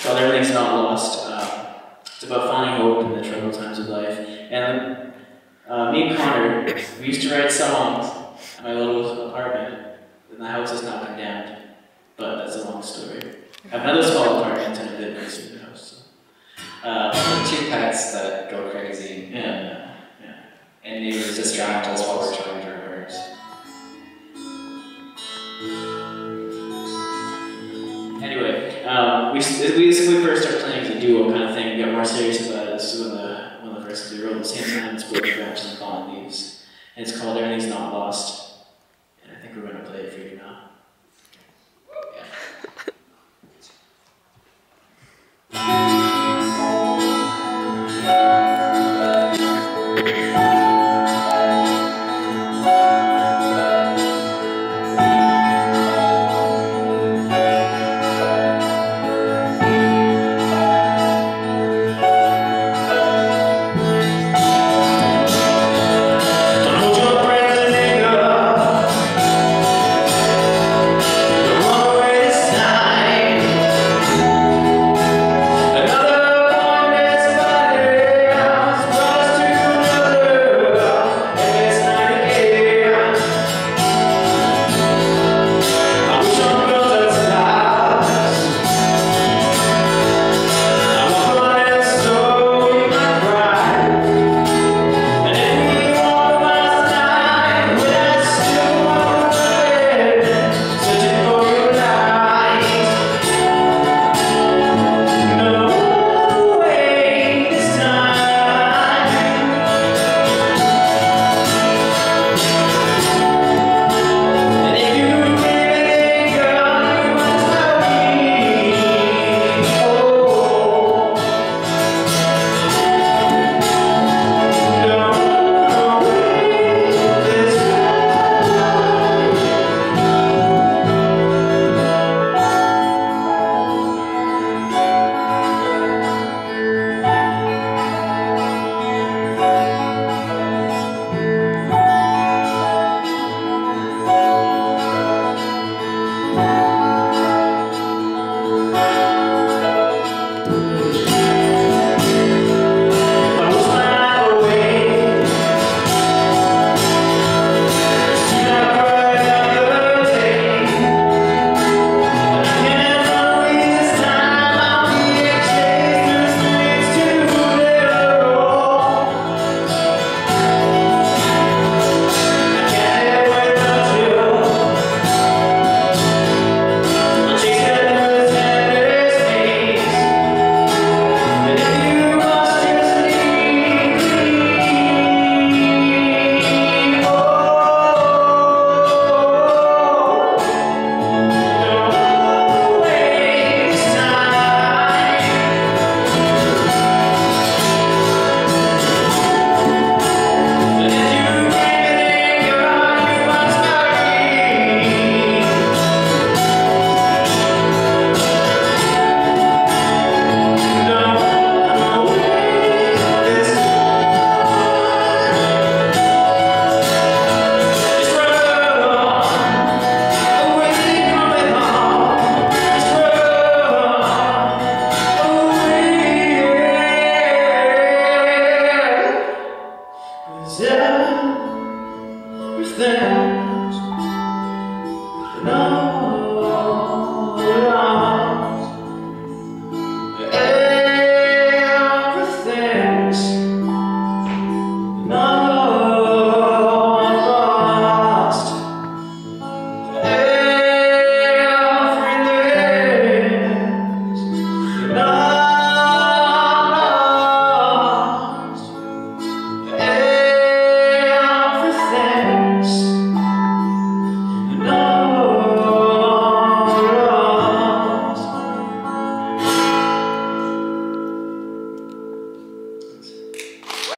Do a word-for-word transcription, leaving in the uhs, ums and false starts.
called Everything's Not Lost. Um, it's about finding hope in the troubled times of life. And uh, me and Connor, we used to write songs at my little apartment, and the house is now condemned. But that's a long story. I have another small apartment and a bit nicer than the house. So. Uh, two pets that go crazy. Yeah, yeah. And neighbors distract us while we're trying to rehearse. Anyway, um, we, we, we first started playing as a duo kind of thing. We got more serious about it. This is when the, one of the verses we wrote at the same time as Broken Branches and Fallen Leaves. And it's called Everything's Not Lost.